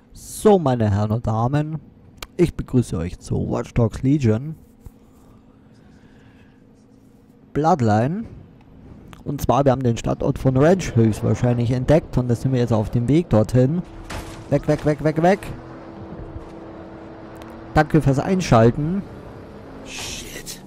So, meine Herren und Damen, ich begrüße euch zu Watch Dogs Legion Bloodline. Und zwar, wir haben den Standort von Ranch höchstwahrscheinlich entdeckt und da sind wir jetzt auf dem Weg dorthin. Weg, weg, weg, weg, weg. Danke fürs Einschalten. Shit.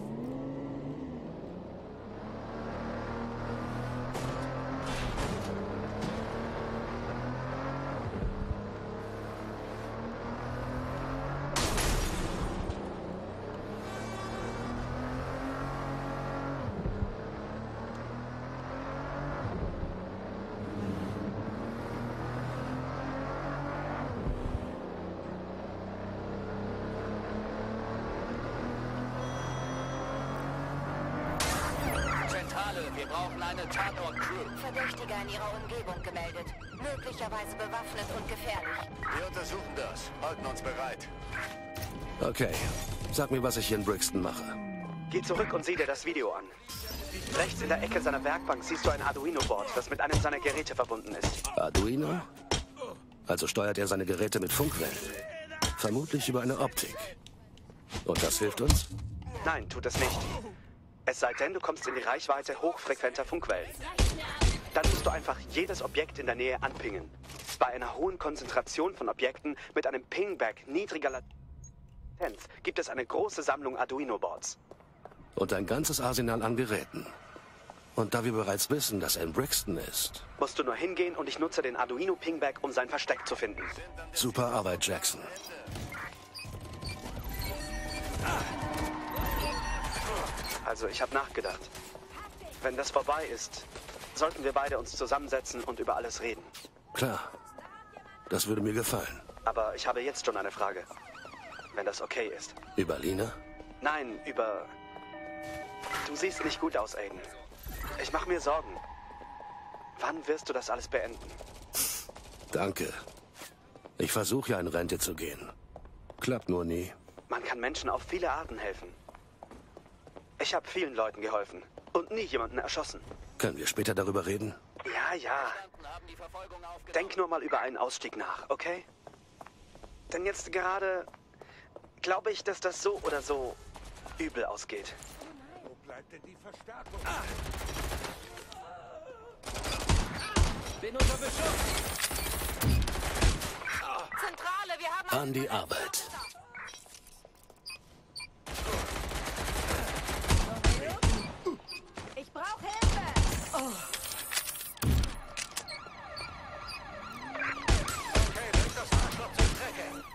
Wir brauchen eine Tatort-Crew. Verdächtiger in ihrer Umgebung gemeldet. Möglicherweise bewaffnet und gefährlich. Wir untersuchen das. Halten uns bereit. Okay, sag mir, was ich hier in Brixton mache. Geh zurück und sieh dir das Video an. Rechts in der Ecke seiner Werkbank siehst du ein Arduino-Board, das mit einem seiner Geräte verbunden ist. Arduino? Also steuert er seine Geräte mit Funkwellen. Vermutlich über eine Optik. Und das hilft uns? Nein, tut es nicht. Es sei denn, du kommst in die Reichweite hochfrequenter Funkwellen. Dann musst du einfach jedes Objekt in der Nähe anpingen. Bei einer hohen Konzentration von Objekten mit einem Pingback niedriger Latenz gibt es eine große Sammlung Arduino-Boards. Und ein ganzes Arsenal an Geräten. Und da wir bereits wissen, dass er in Brixton ist. Musst du nur hingehen und ich nutze den Arduino-Pingback, um sein Versteck zu finden. Super Arbeit, Jackson. Also, ich habe nachgedacht. Wenn das vorbei ist, sollten wir beide uns zusammensetzen und über alles reden. Klar. Das würde mir gefallen. Aber ich habe jetzt schon eine Frage. Wenn das okay ist. Über Lina? Nein, über... Du siehst nicht gut aus, Aiden. Ich mache mir Sorgen. Wann wirst du das alles beenden? Danke. Ich versuche ja in Rente zu gehen. Klappt nur nie. Man kann Menschen auf viele Arten helfen. Ich habe vielen Leuten geholfen und nie jemanden erschossen. Können wir später darüber reden? Ja, ja. Haben die Verfolgung aufgenommen. Denk nur mal über einen Ausstieg nach, okay? Denn jetzt gerade glaube ich, dass das so oder so übel ausgeht. Wo bleibt denn die Verstärkung? Bin unter Beschuss. Zentrale, wir haben... An die Arbeit. Ich brauche Hilfe! Okay, bringt das Arschloch zur Strecke.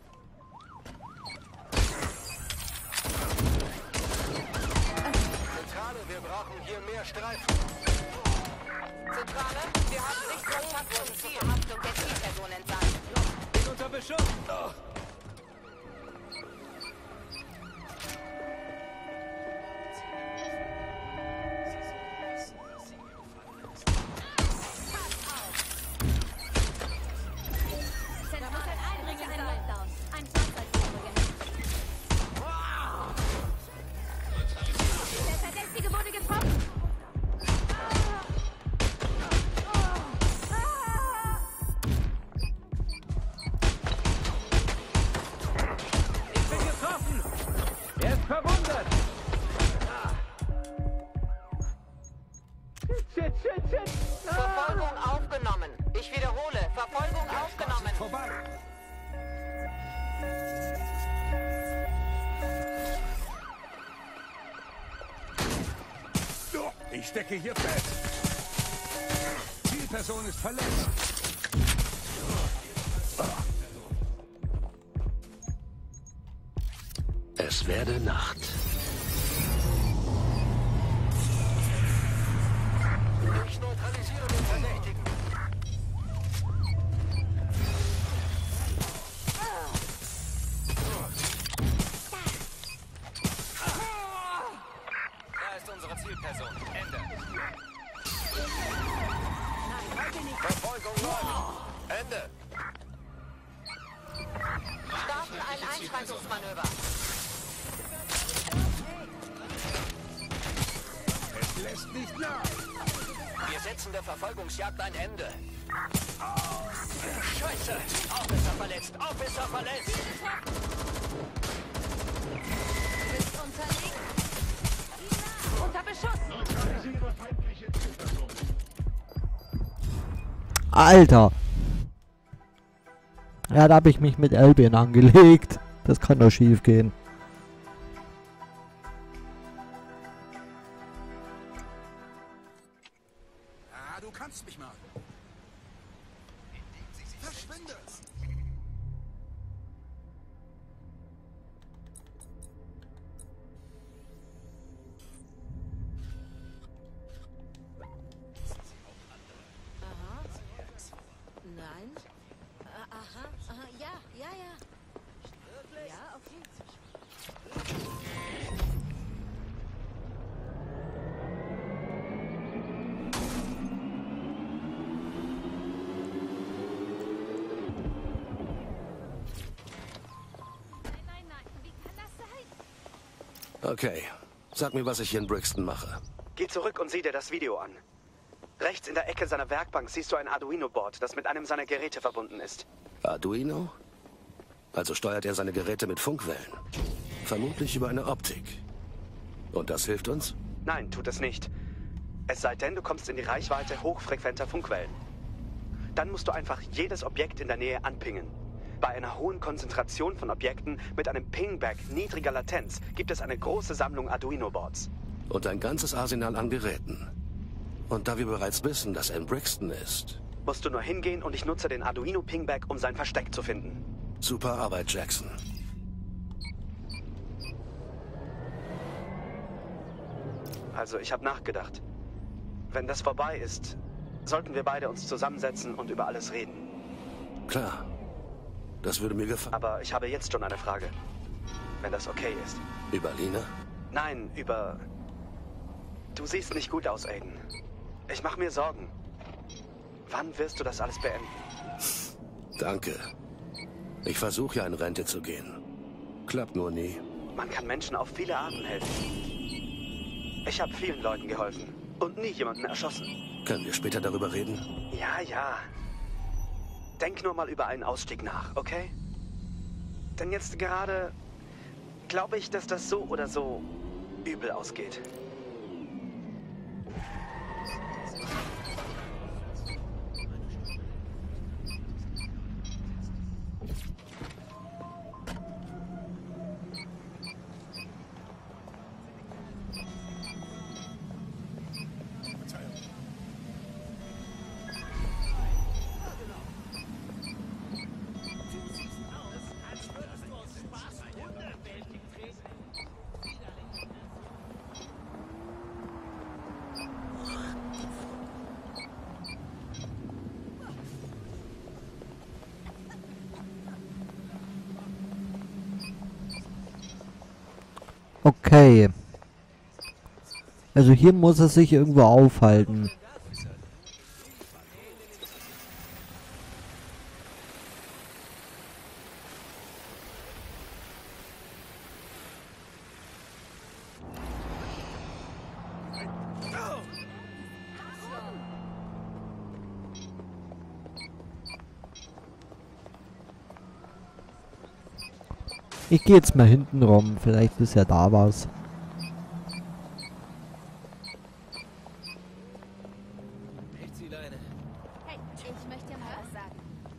Zentrale, wir brauchen hier mehr Streifen. Zentrale, wir haben Sichtkontakt zur Verhaftung der Zielperson entsandt. Bin unter Beschuss. Da muss ein Eindringling sein. Ein Fahrzeugführer. Der Verdächtige wurde getroffen. Ich bin getroffen. Er ist verwundet. Shit. Verfolgung aufgenommen. Ich wiederhole, Verfolgung aufgenommen. Vorbei. Ich stecke hier fest. Zielperson ist verletzt. Es werde Nacht. Ich neutralisiere den Verdächtigen. Da ist unsere Zielperson. Ende. Verfolgung läuft. Ende. Starten ein Einschränkungsmanöver. Es lässt nicht nach. Wir setzen der Verfolgungsjagd ein Ende. Scheiße! Auch ist er verletzt. Officer verletzt. Du bist unterlegen. Unter Beschuss. Alter! Ja, da habe ich mich mit Albion angelegt. Das kann doch schief gehen. Ah, du kannst mich mal. Verschwinde! Nein. Aha, aha, ja, ja, ja. Ja, okay. Nein, wie kann das sein? Okay. Sag mir, was ich hier in Brixton mache. Geh zurück und sieh dir das Video an. Rechts in der Ecke seiner Werkbank siehst du ein Arduino-Board, das mit einem seiner Geräte verbunden ist. Arduino? Also steuert er seine Geräte mit Funkwellen. Vermutlich über eine Optik. Und das hilft uns? Nein, tut es nicht. Es sei denn, du kommst in die Reichweite hochfrequenter Funkwellen. Dann musst du einfach jedes Objekt in der Nähe anpingen. Bei einer hohen Konzentration von Objekten mit einem Pingback niedriger Latenz gibt es eine große Sammlung Arduino-Boards. Und ein ganzes Arsenal an Geräten. Und da wir bereits wissen, dass er in Brixton ist. Musst du nur hingehen und ich nutze den Arduino Pingback, um sein Versteck zu finden. Super Arbeit, Jackson. Also, ich habe nachgedacht. Wenn das vorbei ist, sollten wir beide uns zusammensetzen und über alles reden. Klar. Das würde mir gefallen. Aber ich habe jetzt schon eine Frage. Wenn das okay ist. Über Lina? Nein, über... Du siehst nicht gut aus, Aiden. Ich mache mir Sorgen. Wann wirst du das alles beenden? Danke. Ich versuche ja in Rente zu gehen. Klappt nur nie. Man kann Menschen auf viele Arten helfen. Ich habe vielen Leuten geholfen und nie jemanden erschossen. Können wir später darüber reden? Ja, ja. Denk nur mal über einen Ausstieg nach, okay? Denn jetzt gerade glaube ich, dass das so oder so übel ausgeht. Okay. Also hier muss er sich irgendwo aufhalten. Ich gehe jetzt mal hinten rum, vielleicht ist ja da was. Hey, ich möchte dir mal was sagen.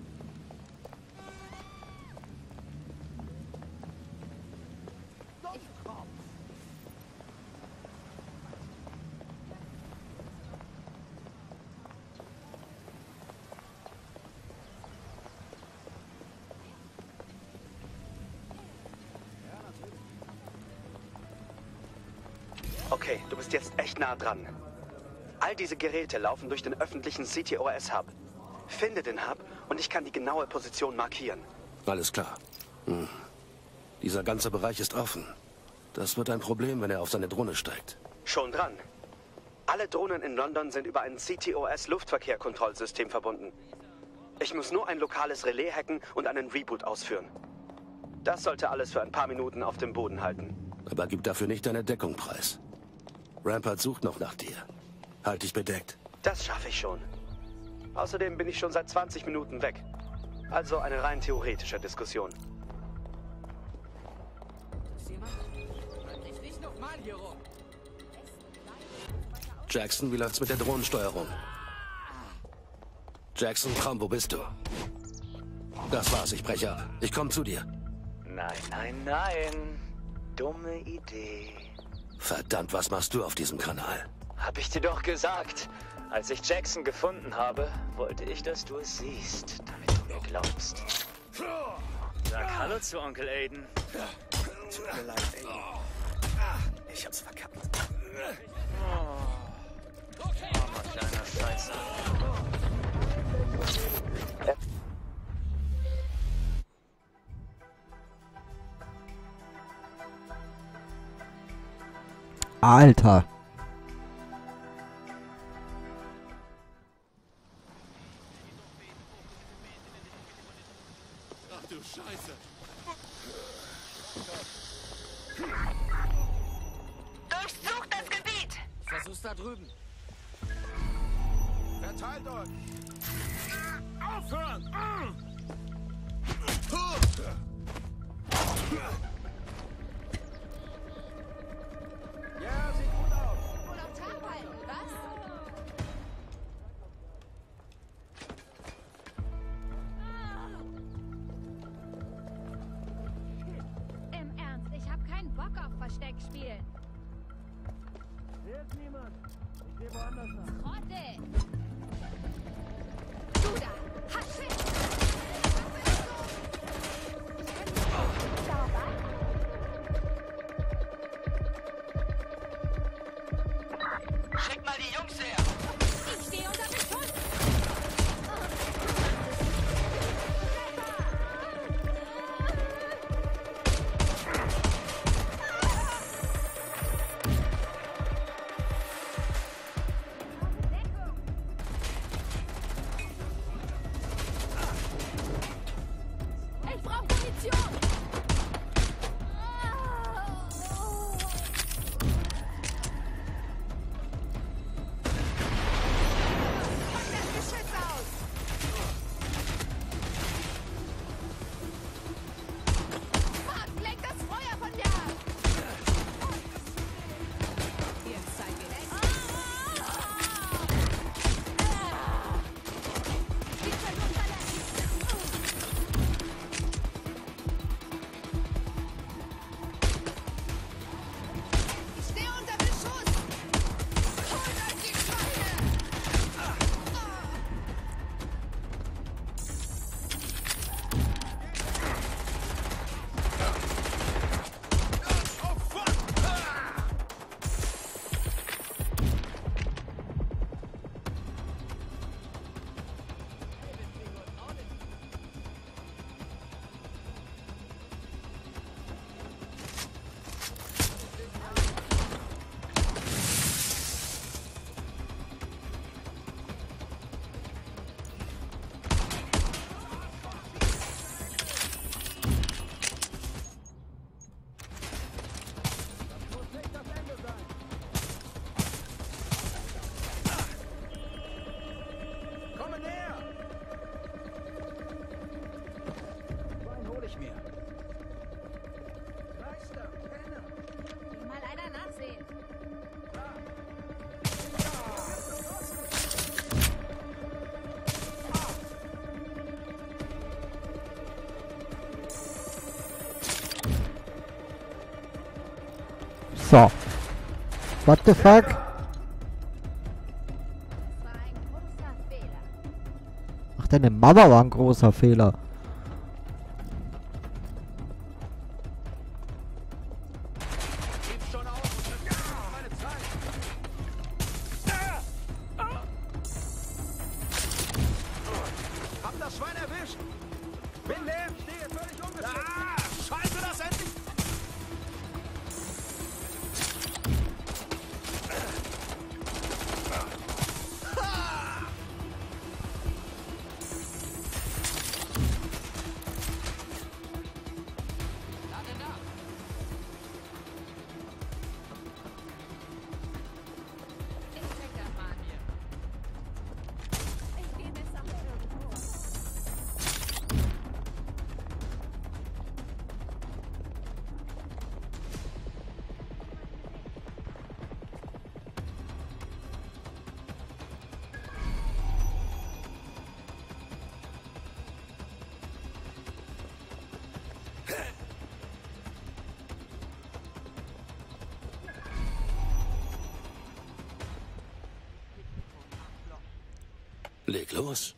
Okay, du bist jetzt echt nah dran. All diese Geräte laufen durch den öffentlichen CTOS-Hub. Finde den Hub und ich kann die genaue Position markieren. Alles klar. Dieser ganze Bereich ist offen. Das wird ein Problem, wenn er auf seine Drohne steigt. Schon dran. Alle Drohnen in London sind über ein CTOS-Luftverkehrkontrollsystem verbunden. Ich muss nur ein lokales Relais hacken und einen Reboot ausführen. Das sollte alles für ein paar Minuten auf dem Boden halten. Aber gib dafür nicht deine Deckung preis. Rampart sucht noch nach dir. Halt dich bedeckt. Das schaffe ich schon. Außerdem bin ich schon seit 20 Minuten weg. Also eine rein theoretische Diskussion. Jackson, wie läuft's mit der Drohnensteuerung? Jackson, komm, wo bist du? Das war's, ich breche ab. Ich komm zu dir. Nein, nein, nein. Dumme Idee. Verdammt, was machst du auf diesem Kanal? Hab ich dir doch gesagt. Als ich Jackson gefunden habe, wollte ich, dass du es siehst, damit du mir glaubst. Sag Hallo zu Onkel Aiden. Tut mir leid, ey. Ich hab's verkackt. Armer kleiner Scheiße. Alter. Ach du Scheiße. Durchsucht das Gebiet! Versuch's da drüben. Verteilt euch. Aufhören! Ja, sieht gut aus. Wohl auf Trab halten, was? Im Ernst, ich hab keinen Bock auf Versteck spielen. Hier ist niemand. Ich gehe woanders nach. Trottel! Du da! Hasch! Schick mal die Jungs her. Ich stehe unter Beschuss! Ich brauche Munition! Pack das Geschütz aus! Fuck, lenk das Feuer von mir ab! Jetzt seid ihr weg. Die können uns Ich stehe unter Beschuss! Holt euch die Schweine! Komme näher. Wein hol ich mir. Meister, Penner. Will mal einer nachsehen. So. What the fuck? Das war ein großer Fehler. Ach, deine Mama war ein großer Fehler. Gib schon auf und vergiss nicht meine Zeit. Hab das Schwein erwischt. Bin leer, stehe völlig ungeschützt. Scheiße, das endlich. Ich check das mal an. Ich gehe besser irgendwo. Leg los.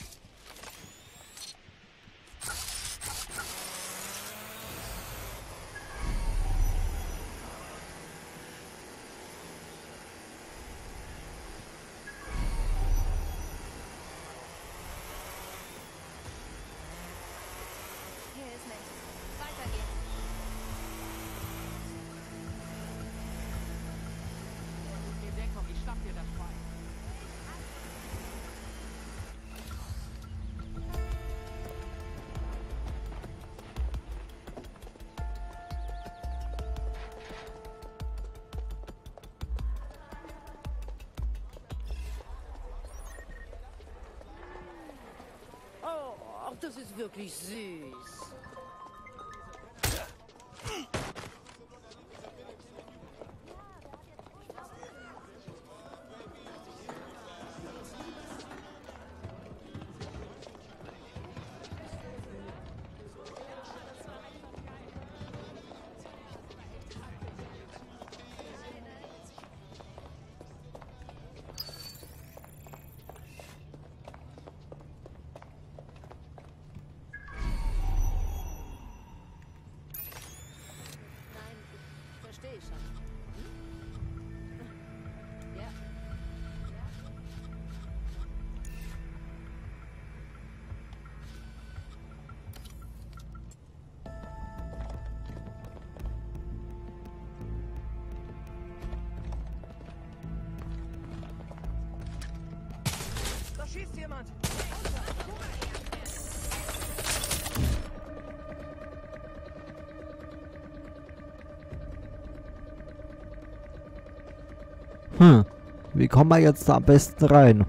Hier ist nichts. Weiter geht's. In Deckung, ich schnapp dir das Bein. Oh, ach, das ist wirklich süß. Verstehe ich schon. Ja. Da schießt jemand. Wie kommen wir jetzt da am besten rein?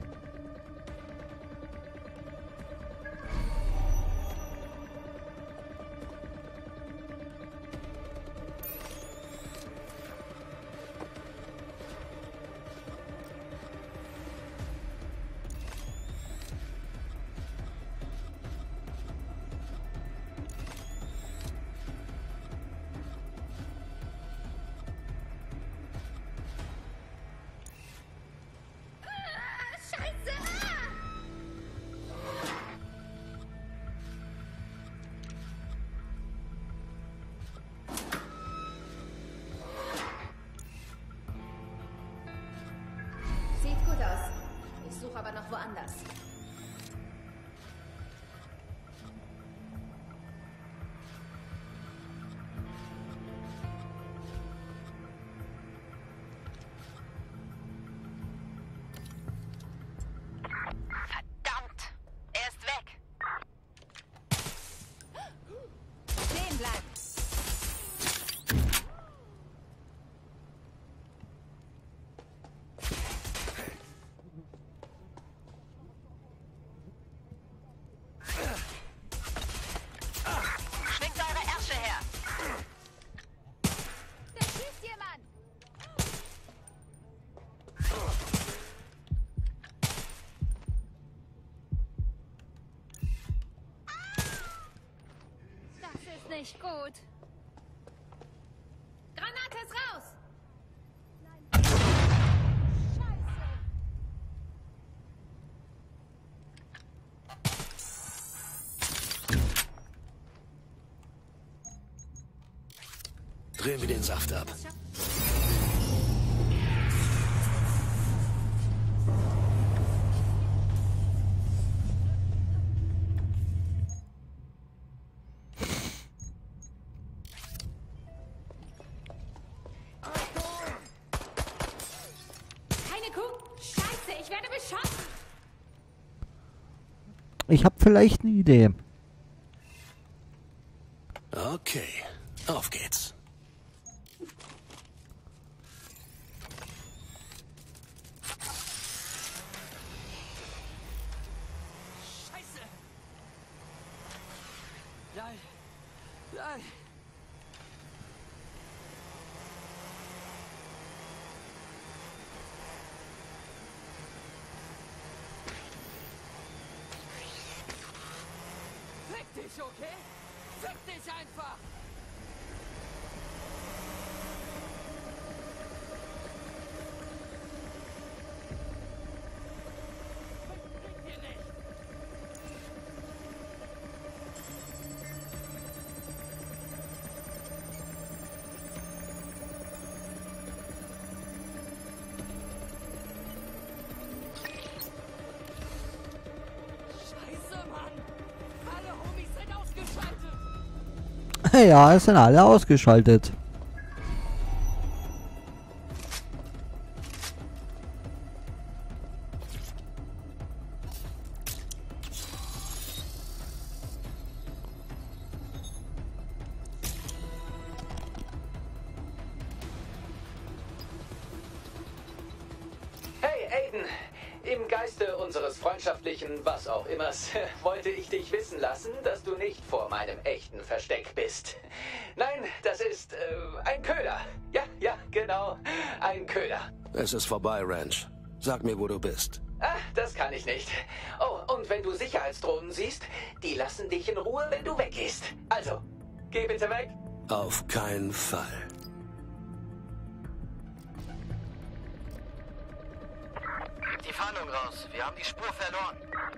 Scheiße! Sieht gut aus. Ich suche aber noch woanders. Verdammt! Er ist weg. Stehen bleiben. Schwingt eure Ärsche her. Da schießt jemand. Das ist nicht gut. Granate ist raus. Scheiße. Drehen wir den Saft ab. Keine Kuh. Scheiße, ich werde beschossen. Ich habe vielleicht eine Idee. Okay, auf geht's. Scheiße. Nein. Nein. Fick dich, okay? Fick dich einfach! Bringt dir nicht! Scheiße, Mann! Alle Homies sind ausgeschaltet! Ja, es sind alle ausgeschaltet. Hey Aiden, im Geiste unseres freundschaftlichen was auch immers wollte ich dich wissen lassen, dass du nicht vor meinem echten Versteck bist. Nein, das ist ein Köder. Ja, genau, ein Köder. Es ist vorbei, Ranch. Sag mir, wo du bist. Ah, das kann ich nicht. Oh, und wenn du Sicherheitsdrohnen siehst, die lassen dich in Ruhe, wenn du weggehst. Also, geh bitte weg. Auf keinen Fall. Die Fahndung raus. Wir haben die Spur verloren.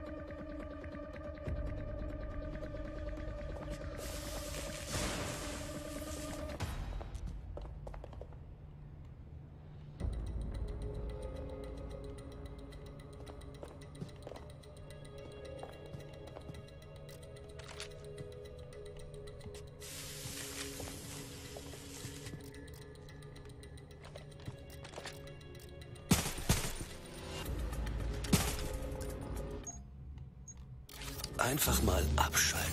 Einfach mal abschalten.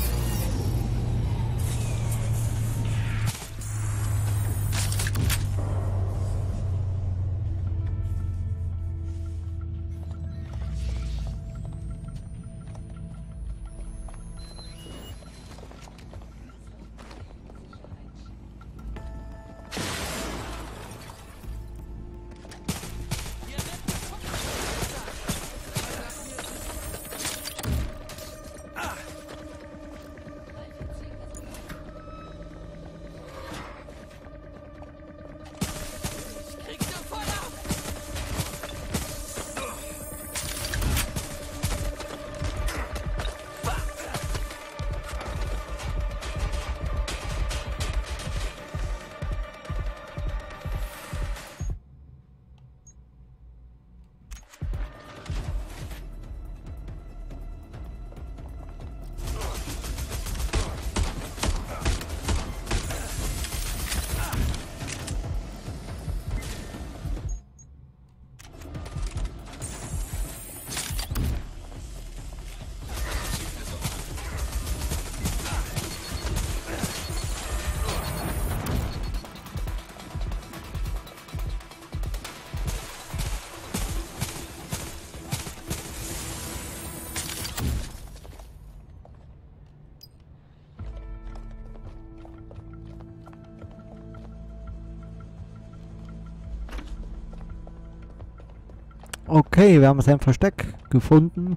Okay, wir haben sein Versteck gefunden.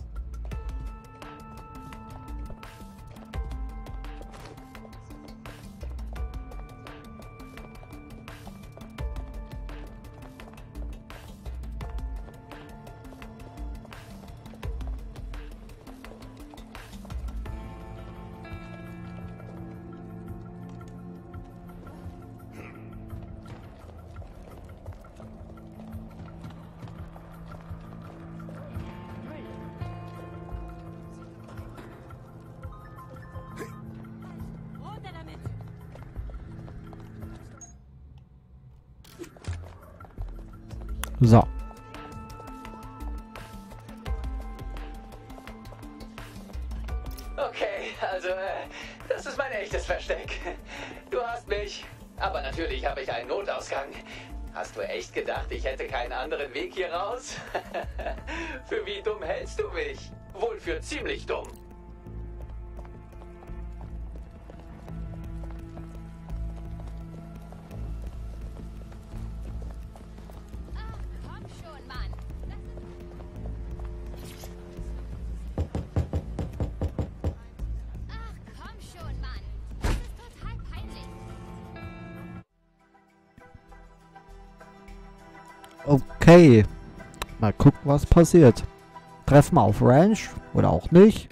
So. Okay, also, das ist mein echtes Versteck. Du hast mich, aber natürlich habe ich einen Notausgang. Hast du echt gedacht, ich hätte keinen anderen Weg hier raus? Für wie dumm hältst du mich? Wohl für ziemlich dumm. Komm schon, Mann. Ach, komm schon, Mann. Okay. Mal gucken, was passiert. Treffen wir auf Ranch oder auch nicht.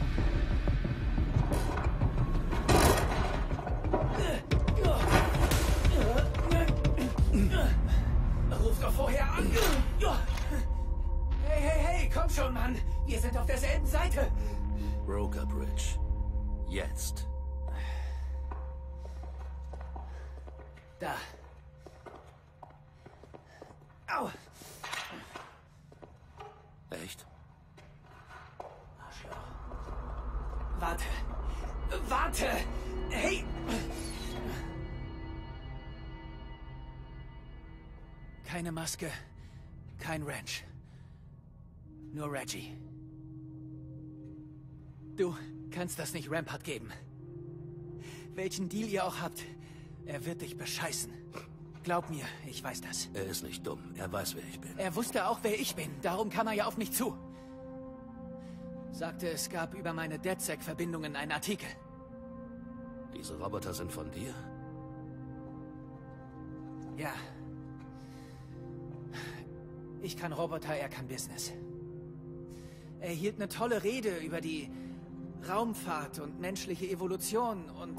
Ruf doch vorher an. Hey, komm schon, Mann. Wir sind auf derselben Seite. Broker Bridge. Jetzt. Da. Au. Echt? Arschloch. Warte. Warte! Hey! Keine Maske, kein Ranch. Nur Reggie. Du kannst das nicht Rampart geben. Welchen Deal ihr auch habt, er wird dich bescheißen. Glaub mir, ich weiß das. Er ist nicht dumm. Er weiß, wer ich bin. Er wusste auch, wer ich bin. Darum kam er ja auf mich zu. Sagte, es gab über meine DedSec-Verbindungen einen Artikel. Diese Roboter sind von dir? Ja. Ich kann Roboter, er kann Business. Er hielt eine tolle Rede über die Raumfahrt und menschliche Evolution und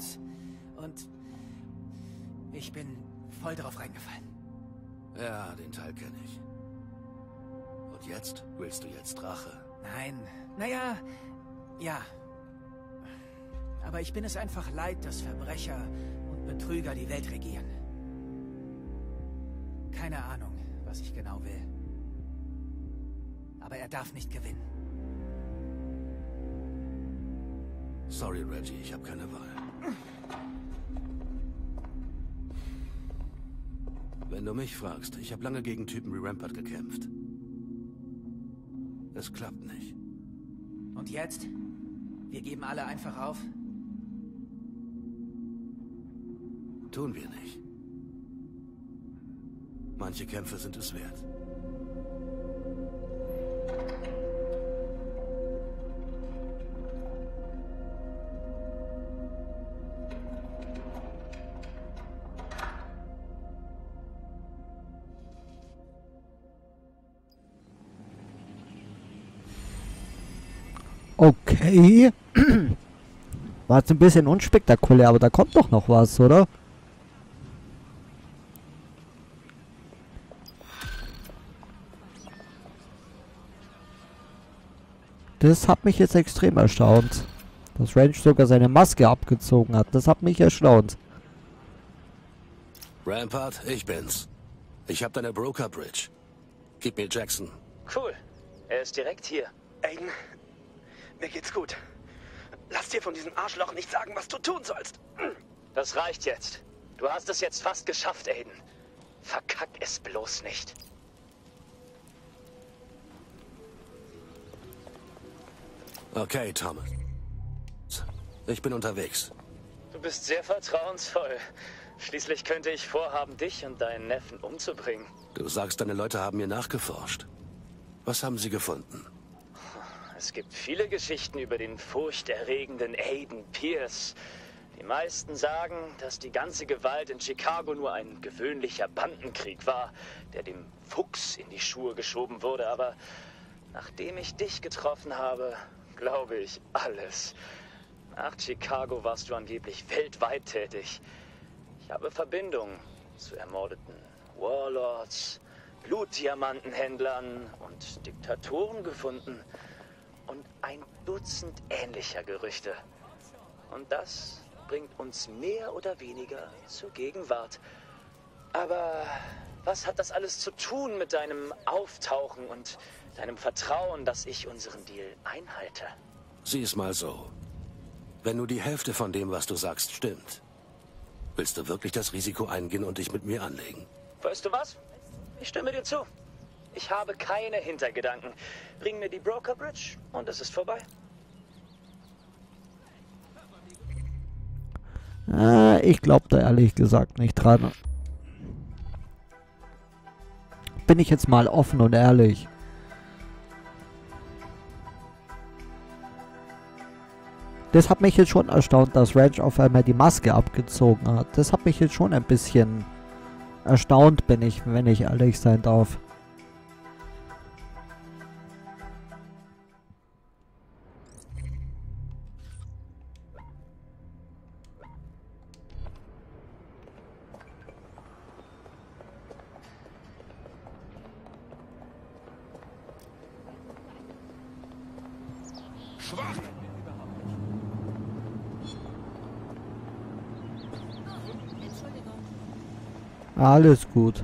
ich bin voll drauf reingefallen. Ja, den Teil kenne ich. Und jetzt? Willst du jetzt Rache? Nein. Naja, ja. Aber ich bin es einfach leid, dass Verbrecher und Betrüger die Welt regieren. Keine Ahnung, was ich genau will. Aber er darf nicht gewinnen. Sorry, Reggie, ich habe keine Wahl. Wenn du mich fragst, ich habe lange gegen Typen wie Rampart gekämpft. Es klappt nicht. Und jetzt? Wir geben alle einfach auf? Tun wir nicht. Manche Kämpfe sind es wert. Okay. War jetzt ein bisschen unspektakulär, aber da kommt doch noch was, oder? Das hat mich jetzt extrem erstaunt. Dass Ranch sogar seine Maske abgezogen hat. Das hat mich erstaunt. Rampart, ich bin's. Ich hab deine Broker Bridge. Gib mir Jackson. Cool. Er ist direkt hier. Aiden, mir geht's gut. Lass dir von diesem Arschloch nicht sagen, was du tun sollst. Das reicht jetzt. Du hast es jetzt fast geschafft, Aiden. Verkack es bloß nicht. Okay, Thomas. Ich bin unterwegs. Du bist sehr vertrauensvoll. Schließlich könnte ich vorhaben, dich und deinen Neffen umzubringen. Du sagst, deine Leute haben mir nachgeforscht. Was haben sie gefunden? Es gibt viele Geschichten über den furchterregenden Aiden Pierce. Die meisten sagen, dass die ganze Gewalt in Chicago nur ein gewöhnlicher Bandenkrieg war, der dem Fuchs in die Schuhe geschoben wurde. Aber nachdem ich dich getroffen habe, glaube ich alles. Nach Chicago warst du angeblich weltweit tätig. Ich habe Verbindungen zu ermordeten Warlords, Blutdiamantenhändlern und Diktatoren gefunden. Und ein Dutzend ähnlicher Gerüchte. Und das bringt uns mehr oder weniger zur Gegenwart. Aber was hat das alles zu tun mit deinem Auftauchen und deinem Vertrauen, dass ich unseren Deal einhalte? Sieh es mal so. Wenn nur die Hälfte von dem, was du sagst, stimmt, willst du wirklich das Risiko eingehen und dich mit mir anlegen? Weißt du was? Ich stimme dir zu. Ich habe keine Hintergedanken. Bring mir die Broker Bridge und es ist vorbei. Ich glaube da ehrlich gesagt nicht dran. Bin ich jetzt mal offen und ehrlich. Das hat mich jetzt schon erstaunt, dass Ranch auf einmal die Maske abgezogen hat. Das hat mich jetzt schon ein bisschen erstaunt, wenn ich ehrlich sein darf. Schwach! Alles gut.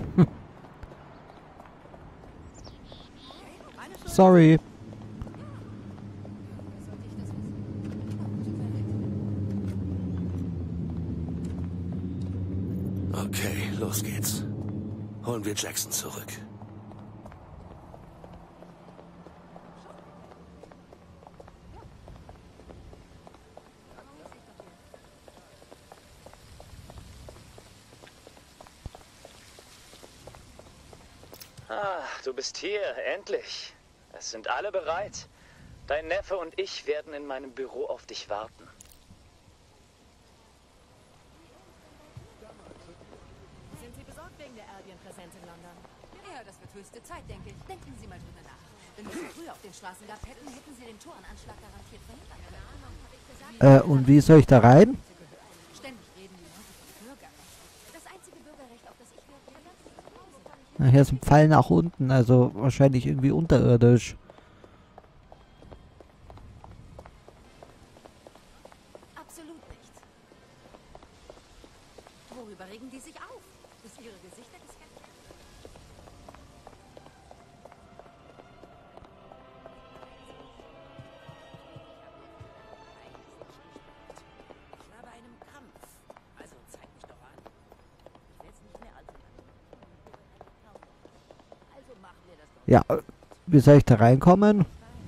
Sorry. Okay, los geht's. Holen wir Jackson zurück. Ah, du bist hier, endlich. Es sind alle bereit. Dein Neffe und ich werden in meinem Büro auf dich warten. Sind Sie besorgt wegen der Albion-Präsenz in London? Ja, das wird höchste Zeit, denke ich. Denken Sie mal drüber nach. Wenn wir sie früher auf den Straßen gehabt hätten, hätten Sie den Torenanschlag garantiert verhindern können. Und wie soll ich da rein? Ständig reden die Leute von Bürgerrecht. Das einzige Bürgerrecht, auf das ich wirke, Na, hier ist ein Pfeil nach unten, also wahrscheinlich irgendwie unterirdisch. absolut nicht. Worüber regen die sich auf? Ist ihre Gesichter gescannt? Ich war bei einem Kampf. Also zeig mich doch an. Ich will es nicht mehr allzu lange. Also machen wir das doch. Ja, wie soll ich da reinkommen?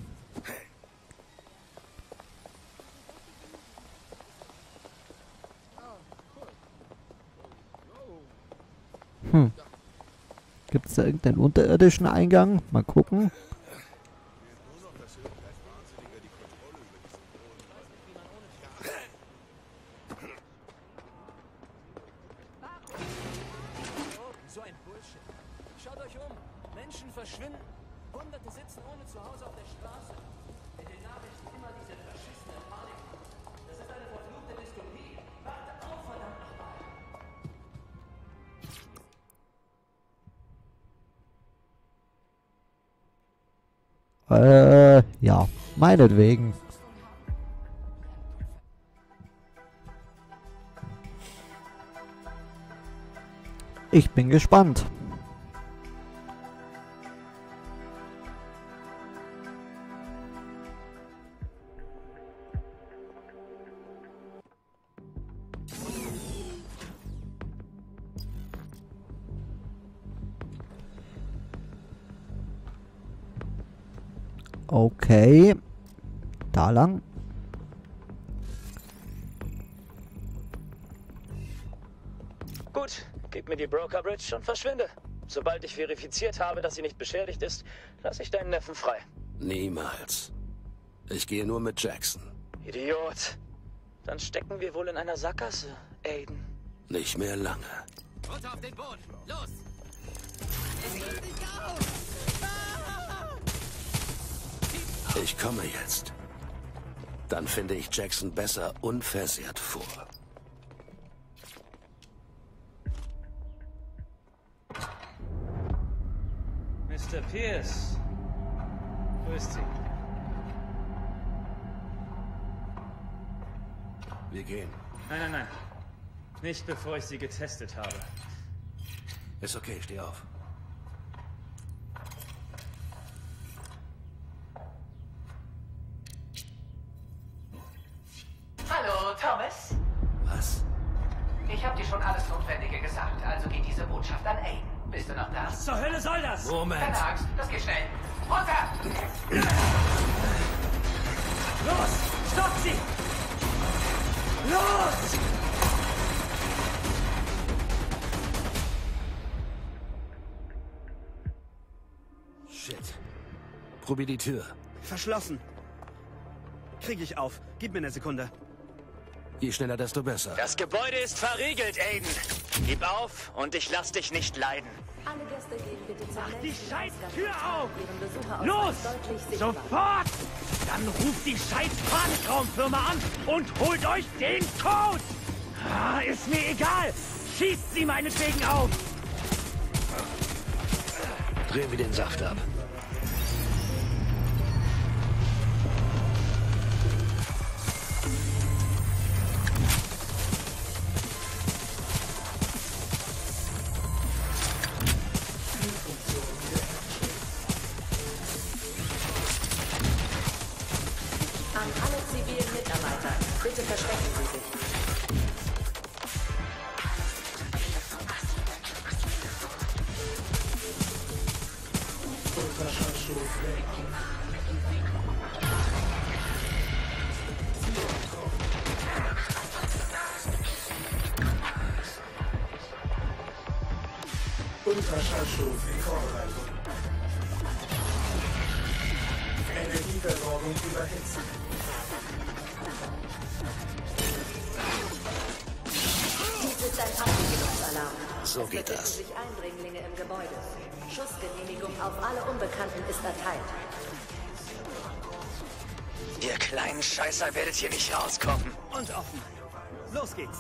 Gibt es da irgendeinen unterirdischen Eingang? Mal gucken. So ein Bullshit. Schaut euch um. Menschen verschwinden. Hunderte sitzen ohne Zuhause auf der Straße. In den Nachrichten immer diese verschissene Panik. Das ist eine verfluchte Dystopie. Wacht auf, verdammt nochmal. Ja, meinetwegen. Ich bin gespannt. Okay. Da lang. Gut, gib mir die Broker Bridge und verschwinde. Sobald ich verifiziert habe, dass sie nicht beschädigt ist, lasse ich deinen Neffen frei. Niemals. Ich gehe nur mit Jackson. Idiot. Dann stecken wir wohl in einer Sackgasse, Aiden. Nicht mehr lange. Runter auf den Boden. Los! Ich komme jetzt. Dann finde ich Jackson besser unversehrt vor. Mr. Pierce. Grüß Sie. Wir gehen. Nein, nein, nein. Nicht bevor ich Sie getestet habe. Ist okay, steh auf. Hallo, Thomas. Was? Ich habe dir schon alles Notwendige gesagt, also geht diese Botschaft an Aiden. Bist du noch da? Was zur Hölle soll das? Moment. Keine Angst, das geht schnell. Runter! Los! Stoppt sie! Los! Shit. Probier die Tür. Verschlossen. Krieg ich auf. Gib mir eine Sekunde. Je schneller, desto besser. Das Gebäude ist verriegelt, Aiden. Gib auf und ich lass dich nicht leiden. Alle Gäste gehen bitte zur Mach die nächsten scheiß Ausgang. Tür auf! Ihren Besucher Los! deutlich sichtbar. Sofort! Dann ruft die scheiß Panikraumfirma an und holt euch den Code! Ah, ist mir egal! Schießt sie meinetwegen auf! Drehen wir den Saft ab. Sie sich. Ultraschallstufe in Vorbereitung. Energieversorgung überhitzen. Dies ist ein Abwicklungsalarm. So es geht befinden das. sich Eindringlinge im Gebäude. Schussgenehmigung auf alle Unbekannten ist erteilt. Ihr kleinen Scheißer werdet hier nicht rauskommen. Und offen. Los geht's.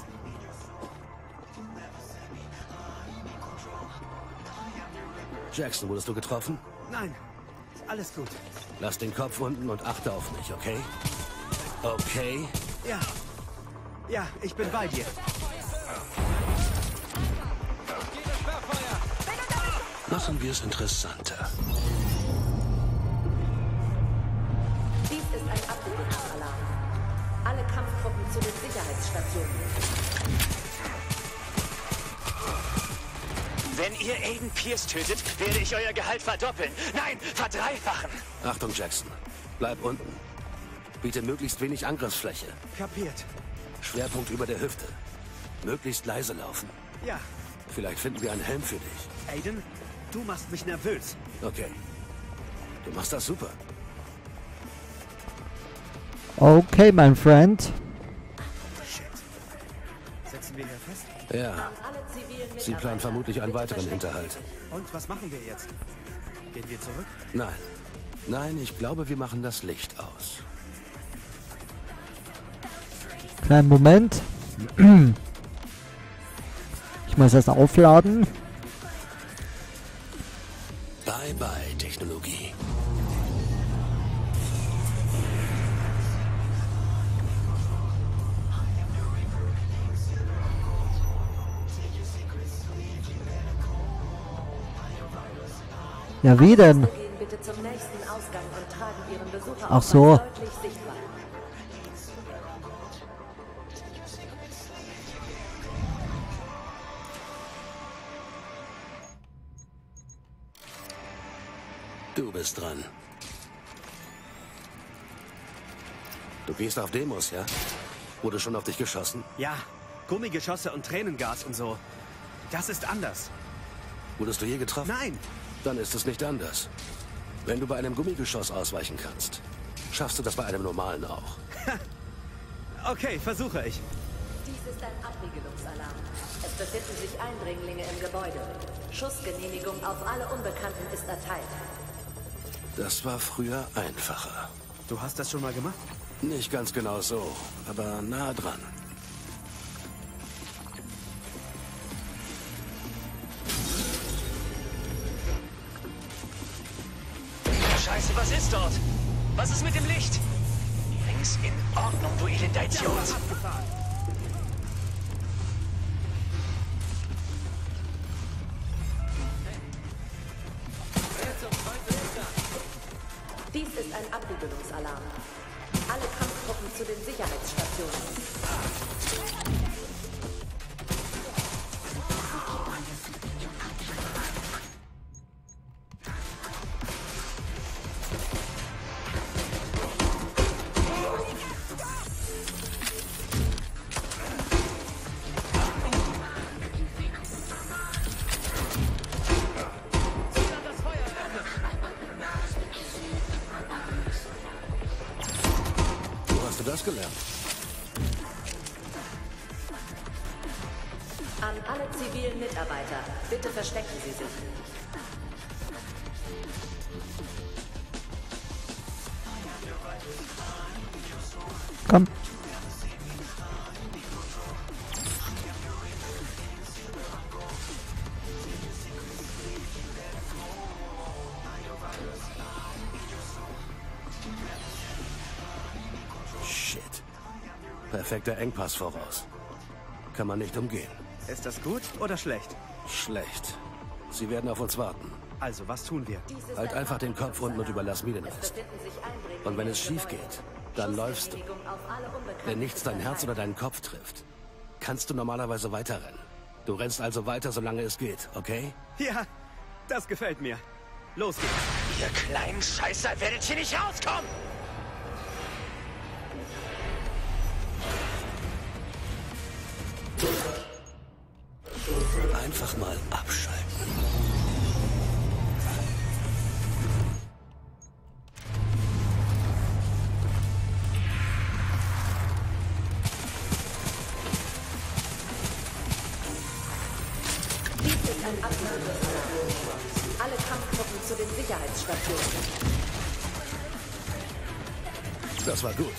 Jackson, wurdest du getroffen? Nein, alles gut. Lass den Kopf unten und achte auf mich, okay? Okay? Ja. Ja, ich bin bei dir. Machen wir es interessanter. Dies ist ein Abwicklungsalarm. Alle Kampftruppen zu den Sicherheitsstationen. Wenn ihr Aiden Pierce tötet, werde ich euer Gehalt verdoppeln. Nein, verdreifachen. Achtung, Jackson. Bleib unten. Biete möglichst wenig Angriffsfläche. Kapiert. Schwerpunkt über der Hüfte. Möglichst leise laufen. Ja. Vielleicht finden wir einen Helm für dich. Aiden, du machst mich nervös. Okay. Du machst das super. Okay, mein Friend. Shit. Setzen wir hier fest? Ja. Sie planen vermutlich einen weiteren Hinterhalt. Und was machen wir jetzt? Gehen wir zurück? Nein. Nein, ich glaube, wir machen das Licht aus. Kleinen Moment. Ich muss das aufladen. Bye bye, Technologie. Ja, wie denn? Gehen bitte zum nächsten Ausgang und tragen Ihren Besucher Ach so. deutlich sichtbar. Du bist dran. Du gehst auf Demos, ja? Wurde schon auf dich geschossen? Ja. Gummigeschosse und Tränengas und so. Das ist anders. Wurdest du je getroffen? Nein. Dann ist es nicht anders. Wenn du bei einem Gummigeschoss ausweichen kannst, schaffst du das bei einem normalen auch. Okay, versuche ich. Dies ist ein Abriegelungsalarm. Es befinden sich Eindringlinge im Gebäude. Schussgenehmigung auf alle Unbekannten ist erteilt. Das war früher einfacher. Du hast das schon mal gemacht? Nicht ganz genau so, aber nah dran. Scheiße, was ist dort? Was ist mit dem Licht? Bring's in Ordnung, du elender Idiot. Dies ist ein Abriegelungsalarm. Alle Kampftruppen zu den Sicherheitsstationen. Das gelernt. An alle zivilen Mitarbeiter, bitte verstecken Sie sich. Komm. Perfekter Engpass voraus. Kann man nicht umgehen. Ist das gut oder schlecht? Schlecht. Sie werden auf uns warten. Also, was tun wir? Halt einfach den Kopf unten und überlass mir den Rest. Und wenn es schief geht, Dann läufst du. Wenn nichts dein Herz oder deinen Kopf trifft, kannst du normalerweise weiterrennen. Du rennst also weiter, solange es geht, okay? Ja, das gefällt mir. Los geht's. Ihr kleinen Scheißer werdet hier nicht rauskommen! Einfach mal abschalten. Alle Kampfgruppen zu den Sicherheitsstationen. Das war gut.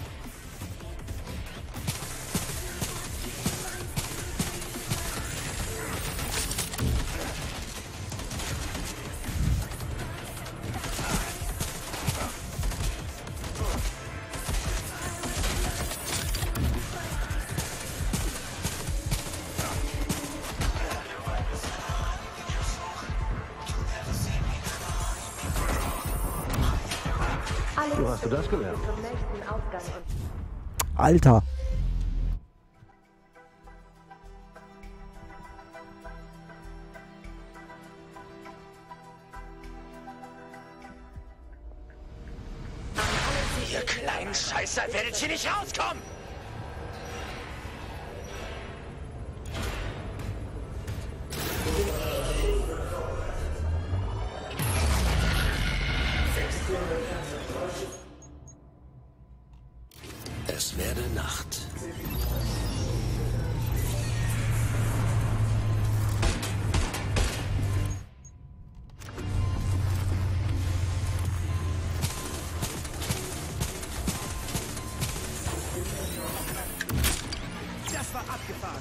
Wo hast du das gelernt? Alter. Ihr kleinen Scheißer werdet hier nicht rauskommen! Es werde Nacht. Das war abgefahren.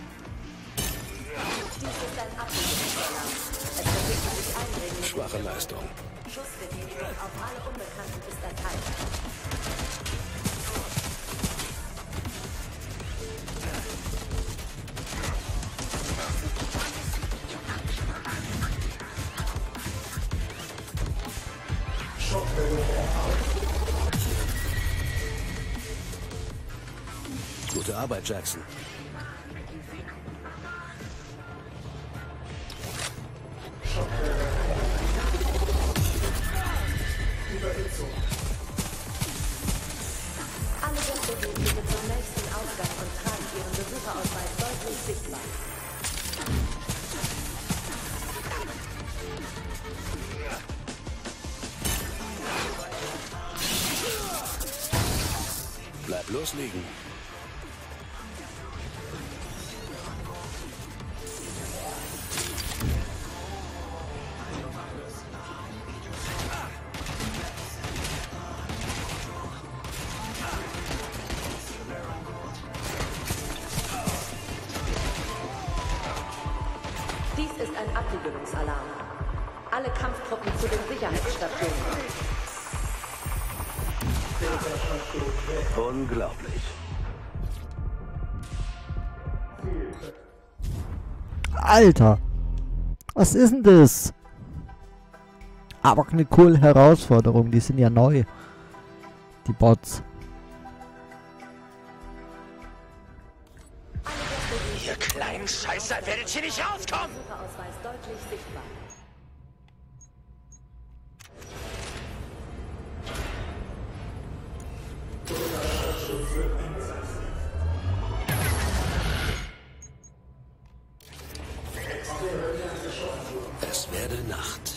Dies ist ein Ablehnungsalarm. Es befinden sich Eindringlinge. Schwache Leistung. Schussgenehmigung auf alle Unbekannten ist erteilt. Gute Arbeit, Jackson. Alle Gäste gehen bitte zum nächsten Ausgang und tragen ihren Besucherausweis deutlich sichtbar. Bleib bloß liegen. Dies ist ein Abriegelungsalarm. Alle Kampfgruppen zu den Sicherheitsstationen. Unglaublich. Alter. Was ist denn das? Aber eine coole Herausforderung. Die sind ja neu. Die Bots. Ihr kleinen Scheißer werdet hier nicht rauskommen! Besucherausweis deutlich sichtbar. Es werde Nacht.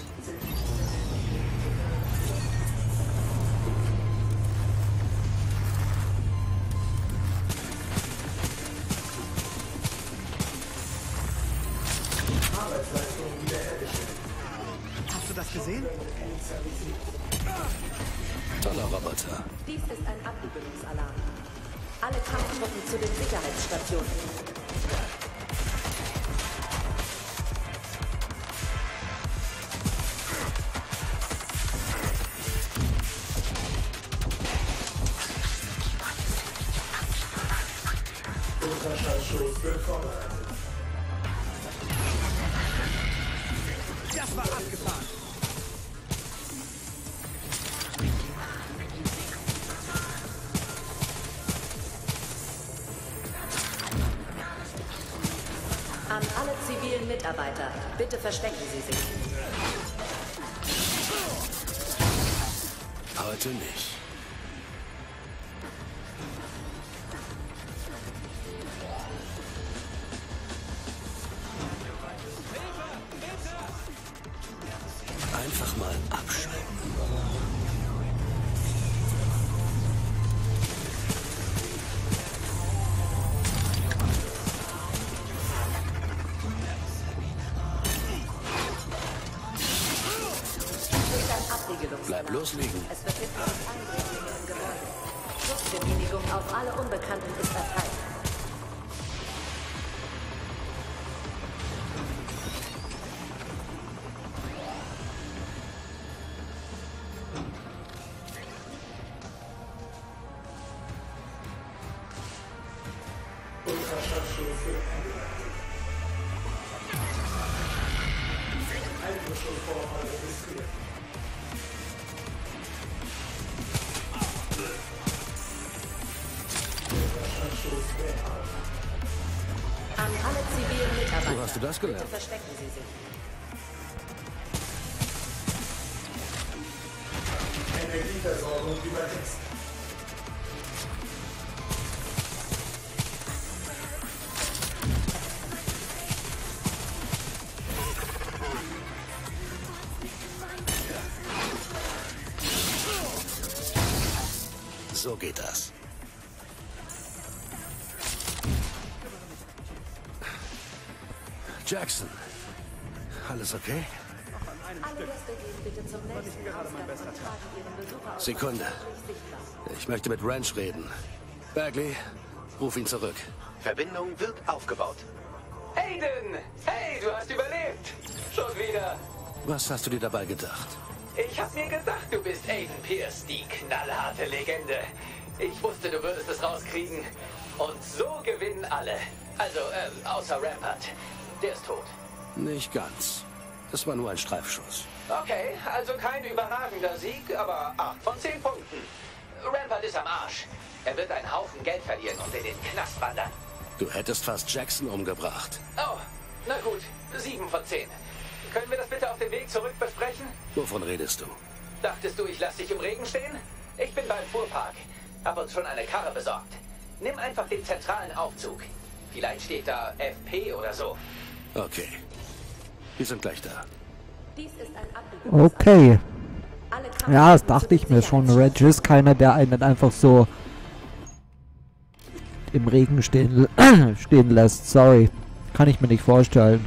Hast du das gesehen? Toller Roboter. Dies ist ein Abriegelungsalarm. Alle Kampfgruppen zu den Sicherheitsstationen. Ultraschallschuss wird vorbereitet. Das war abgefahren. An alle zivilen Mitarbeiter, bitte verstecken Sie sich. Heute nicht. Einfach mal abschalten. Bleib bloß liegen. Es befinden sich Eindringlinge im Gebäude. Schutzgenehmigung auf alle Unbekannten ist erteilt. Ultraschallstufe eingeleitet. Einmischungsvorfall registriert. An alle zivilen Mitarbeiter. Wo hast du das gelernt? Bitte verstecken Sie sich. Energieversorgung überhitzt. So geht das. Jackson, alles okay? Alle Gäste gehen bitte zum nächsten Ausgang und tragen Ihren Besucher aus. Sekunde. Ich möchte mit Ranch reden. Bagley, ruf ihn zurück. Verbindung wird aufgebaut. Aiden! Hey, du hast überlebt! Schon wieder. Was hast du dir dabei gedacht? Ich hab mir gedacht, du bist Aiden Pierce, die knallharte Legende. Ich wusste, du würdest es rauskriegen. Und so gewinnen alle. Also, außer Rampart. Der ist tot. Nicht ganz. Das war nur ein Streifschuss. Okay, also kein überragender Sieg, aber 8 von 10 Punkten. Rampart ist am Arsch. Er wird einen Haufen Geld verlieren und in den Knast wandern. Du hättest fast Jackson umgebracht. Oh, na gut. 7 von 10. Können wir das bitte auf dem Weg zurück besprechen? Wovon redest du? Dachtest du, ich lasse dich im Regen stehen? Ich bin beim Fuhrpark. Hab uns schon eine Karre besorgt. Nimm einfach den zentralen Aufzug. Vielleicht steht da FP oder so. Okay. Wir sind gleich da. Dies ist ein Abbiegungs- Okay. Alle Ja, das dachte ich mir schon. Reg ist keiner, der einen einfach so im Regen stehen lässt. Sorry. Kann ich mir nicht vorstellen.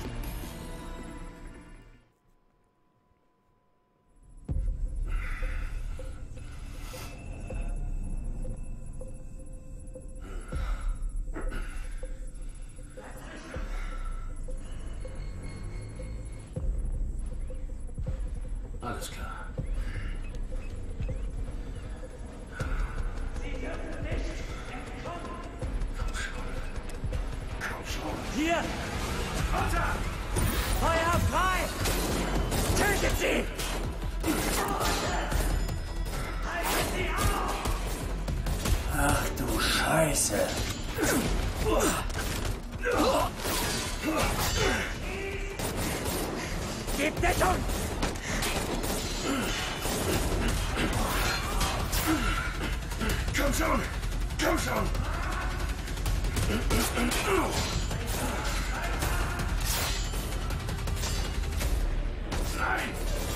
Alles klar. Hier! Runter! Feuer frei! Tötet sie! Haltet sie auf! Ach du Scheiße! Gebt Deckung! Komm schon! Komm schon! Nein!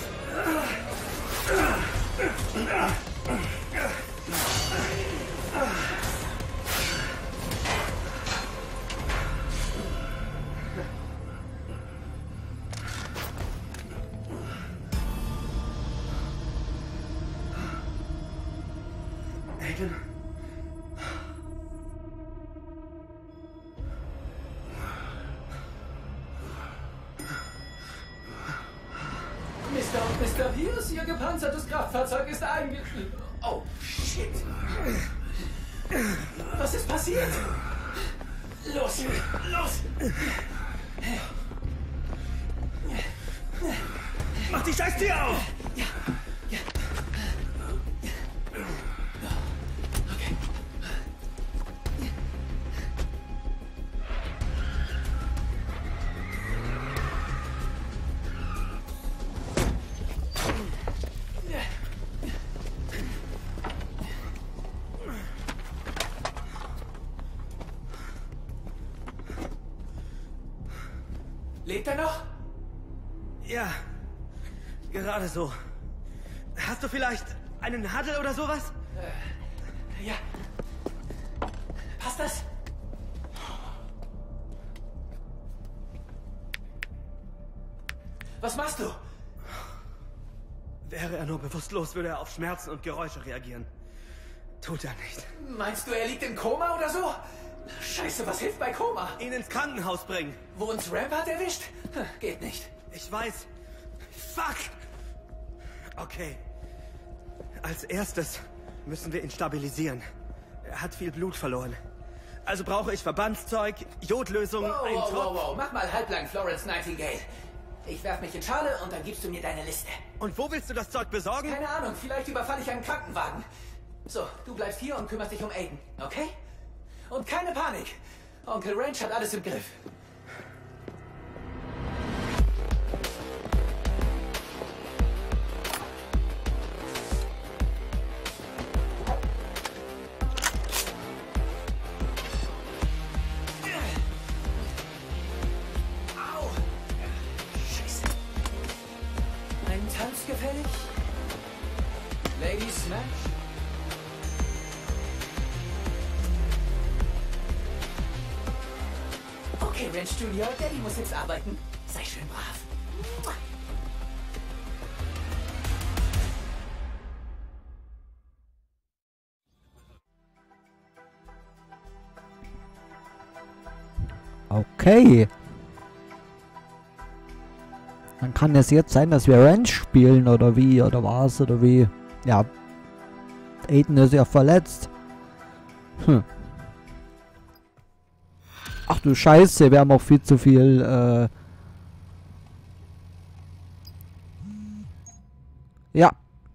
Aiden? Mr. Pierce, Ihr gepanzertes Kraftfahrzeug ist Oh, shit. Was ist passiert? Los, los! Mach die scheiß Tür auf! Ja, ja. Okay. Lebt er noch? Ja, gerade so. Hast du vielleicht einen Huddle oder sowas? Ja. Passt das? Was machst du? Wäre er nur bewusstlos, würde er auf Schmerzen und Geräusche reagieren. Tut er nicht. Meinst du, er liegt im Koma oder so? Scheiße, was hilft bei Koma? Ihn ins Krankenhaus bringen. Wo uns Rampart erwischt? Geht nicht. Ich weiß. Fuck! Okay. Als erstes müssen wir ihn stabilisieren. Er hat viel Blut verloren. Also brauche ich Verbandszeug, Jodlösung, einen Tropf... Wow. Mach mal halblang Florence Nightingale. Ich werf mich in Schale und dann gibst du mir deine Liste. Und wo willst du das Zeug besorgen? Keine Ahnung, vielleicht überfalle ich einen Krankenwagen. So, du bleibst hier und kümmerst dich um Aiden, okay? Und keine Panik. Onkel Range hat alles im Griff. Gefällig? Lady Smash? Okay, Ranch Junior, Daddy muss jetzt arbeiten. Sei schön brav. Okay. Dann kann es jetzt sein, dass wir Ranch spielen, oder wie, oder was, oder wie. Ja. Aiden ist ja verletzt. Ach du Scheiße, wir haben auch viel zu viel, ja.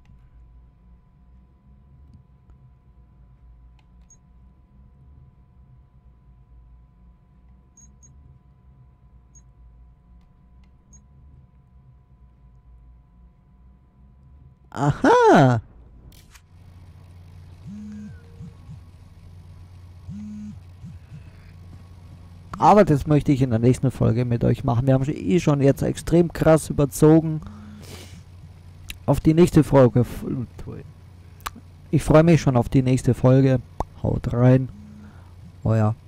Aha! Aber das möchte ich in der nächsten Folge mit euch machen. Wir haben eh schon jetzt extrem krass überzogen. Auf die nächste Folge. Ich freue mich schon auf die nächste Folge. Haut rein. Euer